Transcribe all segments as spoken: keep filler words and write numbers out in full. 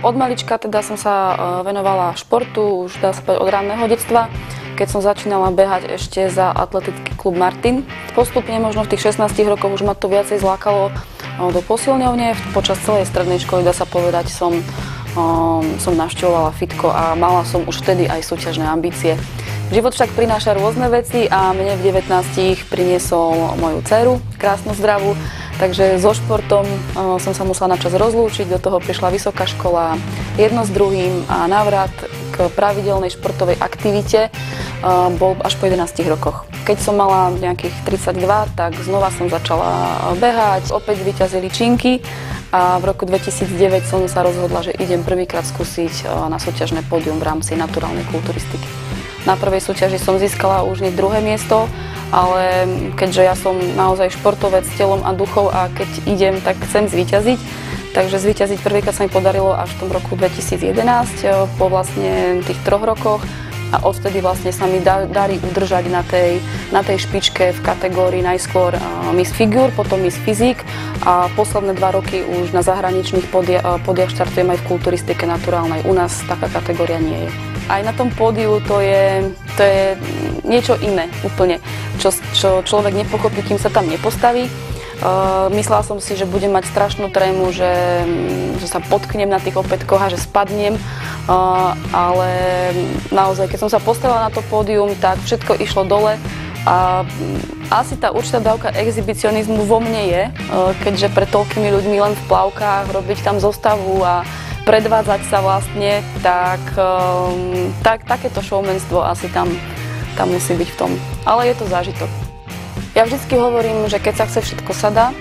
Od malička teda som sa venovala športu, už dá sa povedať od ranného detstva, keď som začínala behať ešte za atletický klub Martin. Postupne možno v tých šestnástich rokoch už ma to viacej zlákalo do posilňovne. Počas celej strednej školy, dá sa povedať, som, um, som navštevovala fitko a mala som už vtedy aj súťažné ambície. Život však prináša rôzne veci a mne v devätnástich priniesol moju dceru, krásnu, zdravú. Takže so športom uh, som sa musela načas rozlúčiť, do toho prišla vysoká škola, jedno s druhým a návrat k pravidelnej športovej aktivite uh, bol až po jedenástich rokoch. Keď som mala nejakých tridsaťdva, tak znova som začala behať, opäť zvíťazili činky a v roku dvetisícdeväť som sa rozhodla, že idem prvýkrát skúsiť uh, na súťažné pódium v rámci naturálnej kulturistiky. Na prvej súťaži som získala už nie druhé miesto, ale keďže ja som naozaj športovec s telom a duchou a keď idem, tak chcem zvíťaziť. Takže zvíťaziť prvýkrát sa mi podarilo až v tom roku dvetisícjedenásť, po vlastne tých troch rokoch. A odvtedy vlastne sa mi darí udržať na tej, na tej špičke v kategórii najskôr Miss Figure, potom Miss Fyzik a posledné dva roky už na zahraničných podia, podiach štartujem aj v kulturistike naturálnej. U nás taká kategória nie je. Aj na tom pódiu to je, to je niečo iné úplne, čo, čo človek nepochopí, kým sa tam nepostaví. Uh, myslela som si, že budem mať strašnú trému, že, že sa potknem na tých opätkoch a že spadnem, uh, ale naozaj, keď som sa postavila na to pódium, tak všetko išlo dole a asi tá určitá dávka exhibicionizmu vo mne je, uh, keďže pred toľkými ľuďmi len v plavkách, robiť tam zostavu a predvádzať sa vlastne, tak, um, tak takéto showmanstvo asi tam, tam musí byť v tom. Ale je to zážitok. Ja vždycky hovorím, že keď sa chce, všetko sa dá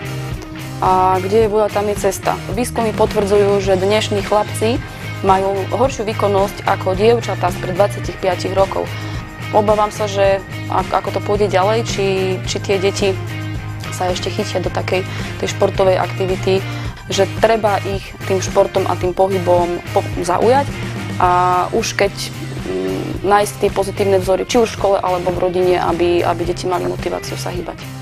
a kde je vôľa, tam je cesta. Výskumy potvrdzujú, že dnešní chlapci majú horšiu výkonnosť ako dievčatá spred dvadsaťpäť rokov. Obávam sa, že ako to pôjde ďalej, či, či tie deti sa ešte chytia do takej tej športovej aktivity, že treba ich tým športom a tým pohybom zaujať a už keď nájsť tie pozitívne vzory, či už v škole alebo v rodine, aby, aby deti mali motiváciu sa hýbať.